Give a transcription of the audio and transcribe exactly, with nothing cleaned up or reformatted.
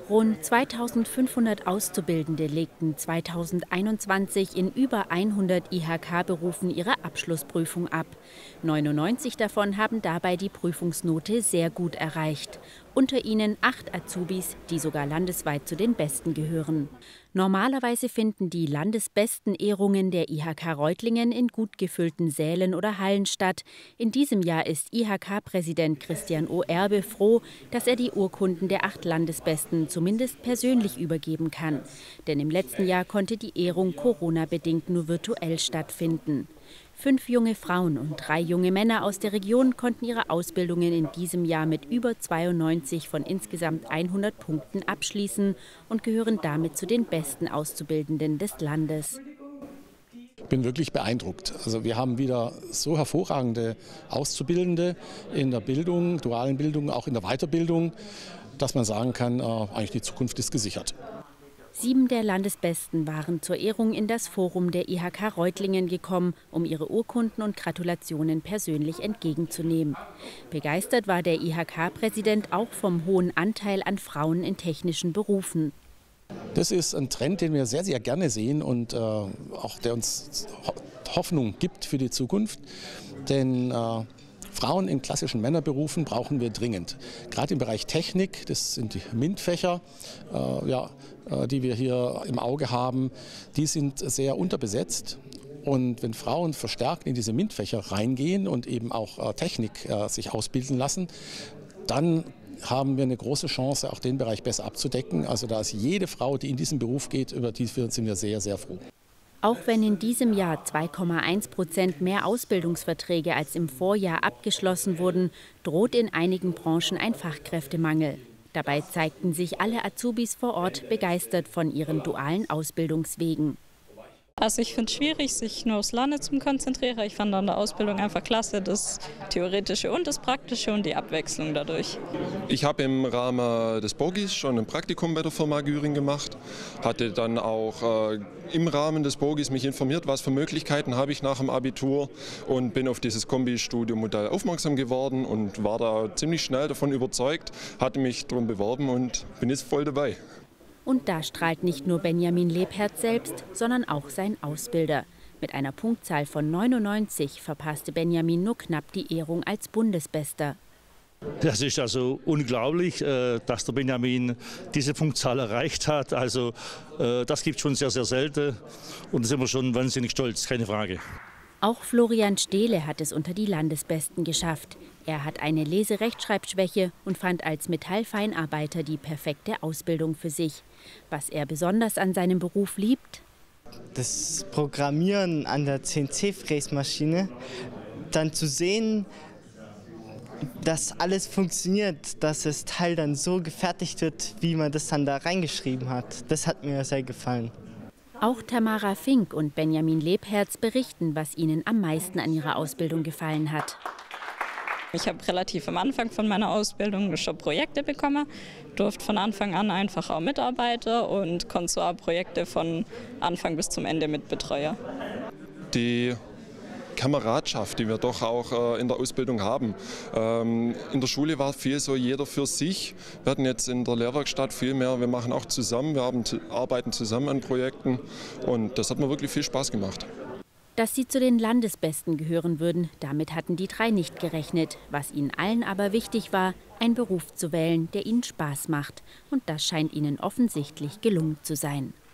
Rund zweitausendfünfhundert Auszubildende legten zweitausendeinundzwanzig in über hundert I H K-Berufen ihre Abschlussprüfung ab. neunundneunzig davon haben dabei die Prüfungsnote sehr gut erreicht. Unter ihnen acht Azubis, die sogar landesweit zu den Besten gehören. Normalerweise finden die landesbesten Ehrungen der I H K Reutlingen in gut gefüllten Sälen oder Hallen statt. In diesem Jahr ist I H K-Präsident Christian Oerbe froh, dass er die Urkunden der acht Landesbesten zumindest persönlich übergeben kann. Denn im letzten Jahr konnte die Ehrung Corona-bedingt nur virtuell stattfinden. Fünf junge Frauen und drei junge Männer aus der Region konnten ihre Ausbildungen in diesem Jahr mit über zweiundneunzig von insgesamt hundert Punkten abschließen und gehören damit zu den besten Auszubildenden des Landes. Ich bin wirklich beeindruckt. Also wir haben wieder so hervorragende Auszubildende in der Bildung, dualen Bildung, auch in der Weiterbildung, dass man sagen kann, äh, eigentlich die Zukunft ist gesichert. Sieben der Landesbesten waren zur Ehrung in das Forum der I H K Reutlingen gekommen, um ihre Urkunden und Gratulationen persönlich entgegenzunehmen. Begeistert war der I H K-Präsident auch vom hohen Anteil an Frauen in technischen Berufen. Das ist ein Trend, den wir sehr, sehr gerne sehen und äh, auch der uns Hoffnung gibt für die Zukunft. Denn äh, Frauen in klassischen Männerberufen brauchen wir dringend. Gerade im Bereich Technik, das sind die MINT-Fächer, äh, ja, äh, die wir hier im Auge haben, die sind sehr unterbesetzt. Und wenn Frauen verstärkt in diese MINT-Fächer reingehen und eben auch äh, Technik äh, sich ausbilden lassen, dann haben wir eine große Chance, auch den Bereich besser abzudecken. Also da ist jede Frau, die in diesen Beruf geht, über die sind wir sehr, sehr froh. Auch wenn in diesem Jahr zwei Komma eins Prozent mehr Ausbildungsverträge als im Vorjahr abgeschlossen wurden, droht in einigen Branchen ein Fachkräftemangel. Dabei zeigten sich alle Azubis vor Ort begeistert von ihren dualen Ausbildungswegen. Also ich finde es schwierig, sich nur aufs Lernen zu konzentrieren. Ich fand an der Ausbildung einfach klasse, das Theoretische und das Praktische und die Abwechslung dadurch. Ich habe im Rahmen des Bogis schon ein Praktikum bei der Firma Güring gemacht, hatte dann auch äh, im Rahmen des Bogis mich informiert, was für Möglichkeiten habe ich nach dem Abitur und bin auf dieses Kombi-Studium-Modell aufmerksam geworden und war da ziemlich schnell davon überzeugt, hatte mich darum beworben und bin jetzt voll dabei. Und da strahlt nicht nur Benjamin Lebherz selbst, sondern auch sein Ausbilder. Mit einer Punktzahl von neunundneunzig verpasste Benjamin nur knapp die Ehrung als Bundesbester. Das ist also unglaublich, dass der Benjamin diese Punktzahl erreicht hat. Also das gibt es schon sehr, sehr selten. Und da sind wir schon wahnsinnig stolz, keine Frage. Auch Florian Stehle hat es unter die Landesbesten geschafft. Er hat eine Leserechtschreibschwäche und fand als Metallfeinarbeiter die perfekte Ausbildung für sich. Was er besonders an seinem Beruf liebt? Das Programmieren an der C N C-Fräsmaschine, dann zu sehen, dass alles funktioniert, dass das Teil dann so gefertigt wird, wie man das dann da reingeschrieben hat. Das hat mir sehr gefallen. Auch Tamara Fink und Benjamin Lebherz berichten, was ihnen am meisten an ihrer Ausbildung gefallen hat. Ich habe relativ am Anfang von meiner Ausbildung schon Projekte bekommen, durfte von Anfang an einfach auch mitarbeiten und konnte so auch Projekte von Anfang bis zum Ende mitbetreuen. Die Kameradschaft, die wir doch auch äh, in der Ausbildung haben. Ähm, in der Schule war viel so jeder für sich. Wir hatten jetzt in der Lehrwerkstatt viel mehr, wir machen auch zusammen, wir haben, arbeiten zusammen an Projekten und das hat mir wirklich viel Spaß gemacht. Dass sie zu den Landesbesten gehören würden, damit hatten die drei nicht gerechnet. Was ihnen allen aber wichtig war, einen Beruf zu wählen, der ihnen Spaß macht. Und das scheint ihnen offensichtlich gelungen zu sein.